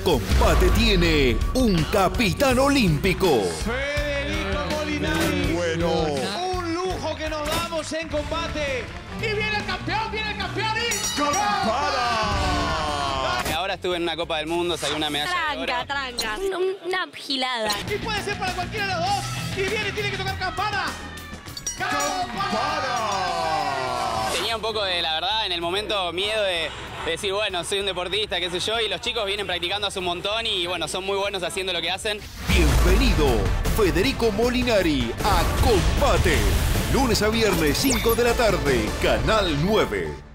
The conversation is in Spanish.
Combate tiene un capitán olímpico. Federico Molinari. Bueno. Un lujo que nos damos en Combate. Y viene el campeón y... ¡Campana! Ahora estuve en una Copa del Mundo, saqué una medalla de oro. Tranca. Una gilada. Y puede ser para cualquiera de los dos. Y viene, tiene que tocar campana. ¡Campana! Tenía un poco de, la verdad, en el momento miedo de decir, bueno, soy un deportista, qué sé yo, y los chicos vienen practicando hace un montón y, bueno, son muy buenos haciendo lo que hacen. Bienvenido, Federico Molinari, a Combate. Lunes a viernes, 5 de la tarde, Canal 9.